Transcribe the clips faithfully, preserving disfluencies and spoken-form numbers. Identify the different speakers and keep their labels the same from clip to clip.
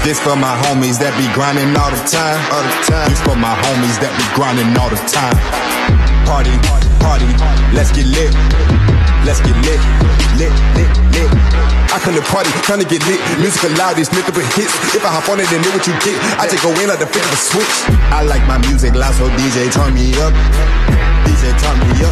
Speaker 1: This for my homies that be grinding all the time, all the time. This for my homies that be grinding all the time. Party, party, let's get lit, let's get lit, lit, lit, lit. I come to party, trying to get lit. Music loud, these nigga hits. If I hop on it, then know what you get. I just go in like the flip of a switch. I like my music loud, so D J turn me up. D J turn me up.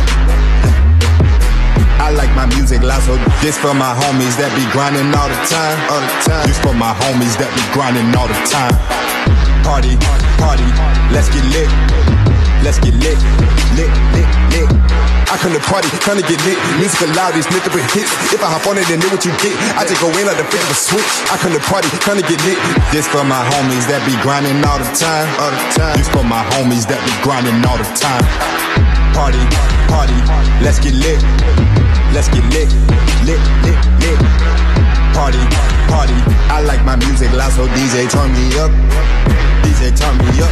Speaker 1: I like my music loud, so this for my homies that be grinding all the time, all the time. This for my homies that be grinding all the time. Party, party, let's get lit, let's get lit, lit, lit, lit. I come to party, trying to get lit. Music loud, these nigga hits. If I hop on it, then know what you get. I just go in like the flip of a switch. I come to party, trying to get lit. This for my homies that be grinding all the time, all the time. This for my homies that be grinding all the time. Party, party, let's get lit, let's get lit, lit, lit, lit. Party, party, I like my music loud, so D J turn me up, D J turn me up.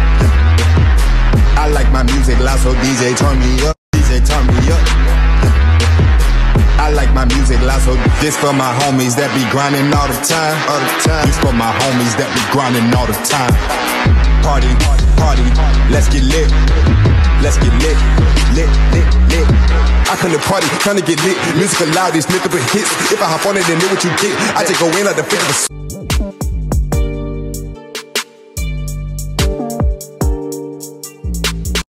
Speaker 1: I like my music loud, so D J turn me up, D J turn me up. I like my music loud, so this for my homies that be grinding all the time, all the time. This for my homies that be grinding all the time. Party, party, let's get lit, let's get lit, lit, lit, lit. I come to party, trying to get lit. Music loud, these nigga hits. If I hop on it, then know what you get. I just go in like the flip of a switch.